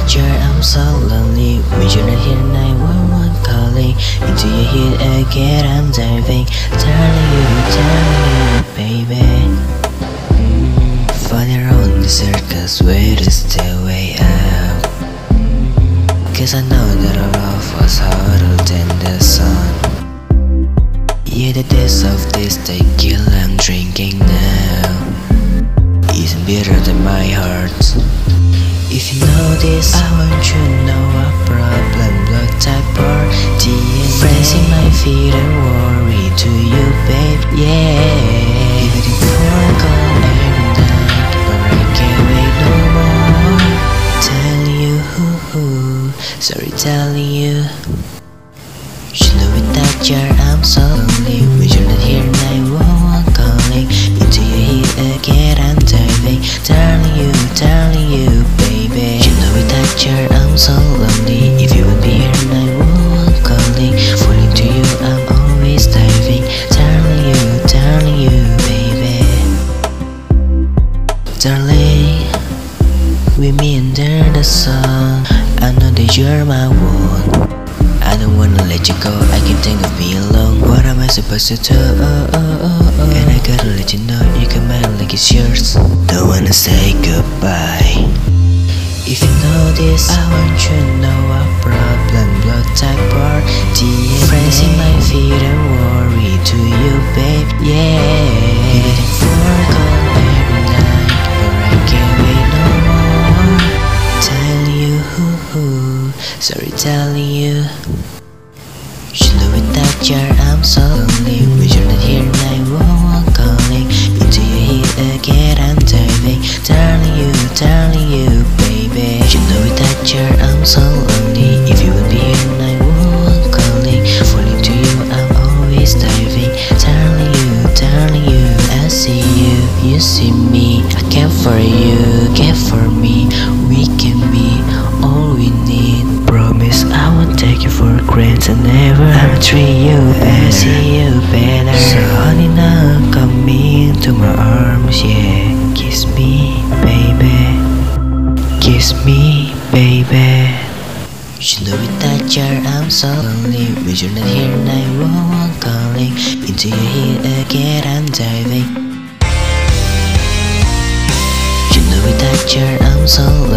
touch your arm so lonely. When you're not here, 911 calling. Into your head again, I'm diving. Telling you, baby. Farther on the circus, where is the way out? Cause I know that our love was hotter than the sun. Yeah, the taste of this tequila I'm drinking now isn't bitter than my heart. If you know this, I want you to know a problem. Blood type or DNA. Friends in my feet and worry to you, babe. Yeah. Even if you're gone every night, but I can't wait no more. Telling you, sorry, telling you. You know it that your arm so lonely. When you're not here, 911 calling. Into your head again, I'm diving. Telling you, baby. You know it that your arm so lonely. If you would be here, 911 calling. Falling to you, I'm always diving. Telling you, baby. Darling, with me under the sun, I know that you're my one. I don't wanna let you go, I can't think of being alone. What am I supposed to do? And I gotta let you know, you can mind like it's yours. Don't wanna say goodbye. If you know this, I want you to know a problem. Blood type or DNA. Friends in my feet and worry to you, babe. Yeah. Even if we're gone every night, but I can't wait no more. Telling you, sorry, telling you. You know it that your arm so lonely. When you're not here, 911 calling. Into your head again, I'm diving. Telling you, baby. You know it that your arm so lonely. If you would be here, 911 calling. Falling to you, I'm always diving. Telling you, I see you, you see me. I care for you, care for me. We can be all we need. Promise I won't take you for granted. Never I'll treat you better, see you better. So honey, now come into my arms, yeah. Kiss me, baby. Kiss me, baby. You know it that your arm so lonely. When you're not here, 911 calling. Into your head again, I'm diving. You know it that your arm so